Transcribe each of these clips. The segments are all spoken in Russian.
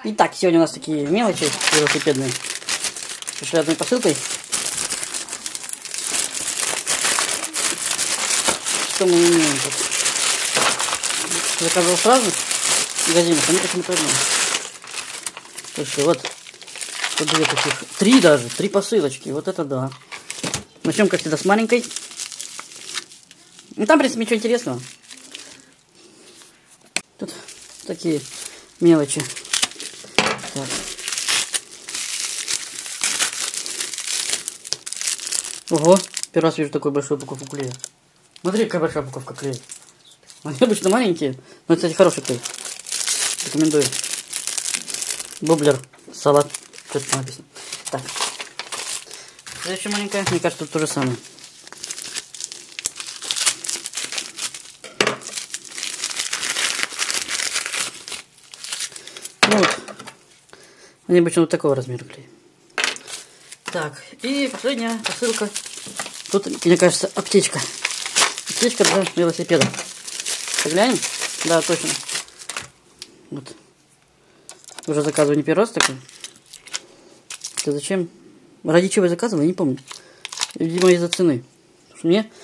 Итак, сегодня у нас такие мелочи велосипедные. Пришли одной посылкой. Что мы имеем тут? Заказывал сразу в магазинах, они почему-то одно. Слушай, вот две таких, три посылочки, вот это да. Начнем, как всегда, с маленькой. Ну, там, в принципе, ничего интересного. Тут такие мелочи. Так. Ого, первый раз вижу такую большую упаковку клея. Смотри, какая большая упаковка клея. Они обычно маленькие, но это, кстати, хороший клей. Рекомендую. Боблер, салат. Что-то там написано. Так. Следующая маленькая, мне кажется, тут то же самое. Ну вот. Они обычно вот такого размера клей. Так, и последняя посылка. Тут, мне кажется, аптечка. Аптечка для велосипеда. Поглянем? Да, точно. Вот. Уже заказываю не первый раз такой. Это зачем? Ради чего я заказывал, я не помню. Видимо, из-за цены. Потому что мне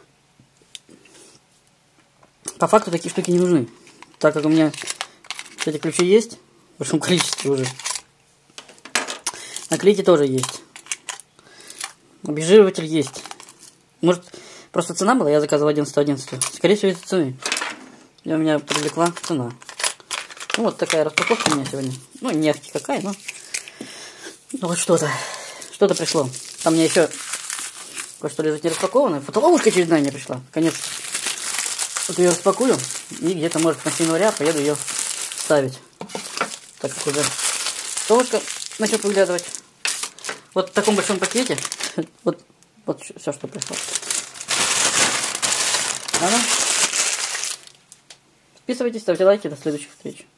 по факту такие штуки не нужны. Так как у меня эти ключи есть в большом количестве уже. Наклейки тоже есть. Обезжириватель есть. Может, просто цена была, я заказывал 11.11. Скорее всего, из-за цены. И у меня привлекла цена. Ну, вот такая распаковка у меня сегодня. Ну, не какая, но... Ну, вот что-то. Что-то пришло. Там у меня еще кое-что лежит не распакованное. Фотоловушка очередная мне пришла. Наконец-то. Вот ее распакую. И где-то, может, к концу января поеду ее ставить. Так как уже фотоловушка начнет выглядывать. Вот в таком большом пакете. Вот все, что пришло. Ладно. Подписывайтесь, ставьте лайки. До следующих встреч.